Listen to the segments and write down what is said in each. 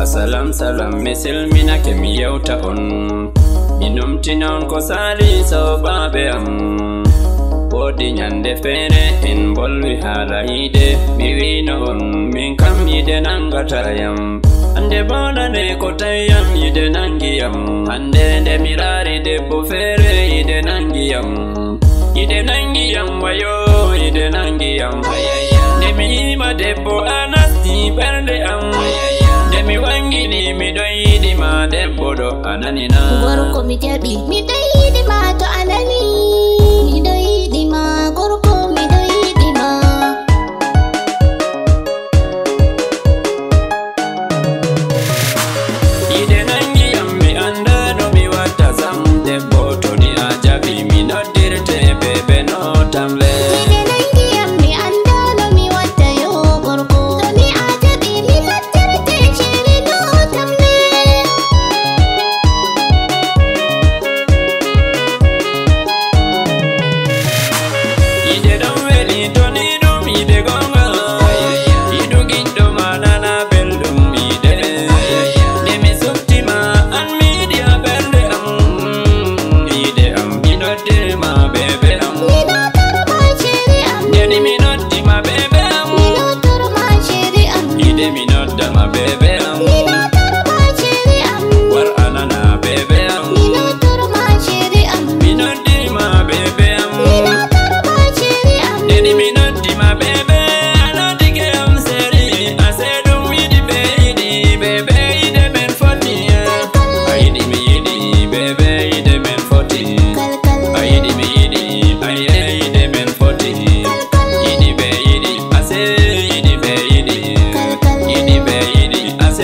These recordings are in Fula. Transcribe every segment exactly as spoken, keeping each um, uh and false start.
Salam salam misilmina ke mi yewta on minumtinon ko sali so babe am wodi nyande fere en bolwi hala ide mi wino on min kam yide nangata yam ande bona ne ko tayam yide nangiyam ande nde mirari debbo fere yide nangiyam yide nangiyam wayo yide nangiyam nde mi yima debbo anasti berde am mi wangini mi doyidi ma debbo do ananina gorko mi jabi mi doyidi ma to anani mi doyidi ma gorko mi doyidi ma ide nangi yammi anda no mi wata sam debbo to ni a jabi mi noddirte bebe no tamle ide nangi yammi anda no mi wata yo gorko to ni a jabi mi noddirte shiri no tamle ide don weli to ni dum ide gonga idu giddo manana beldum ide de mi suttima an media belde am ide am mi noddir ma bebe am mi notor ma shiri am Deni mi noddi ma bebe am mi notor ma shiri am ide mi nodda ma bebe am mi notor ma shiri am war anana bebe am mi notor ma shiri am mi noddi ma bebe am mi notor ma shiri am Deni mi noddi ma bebe anodi ke am seri asedum yidi be yidi bebe ide men foti ayidi mi yidi bebe ide men foti kalkal ayidi mi yidi aye ide men foti yidi be yidi ase yidi be yidi kalkal yidi be yidi ase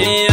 duniya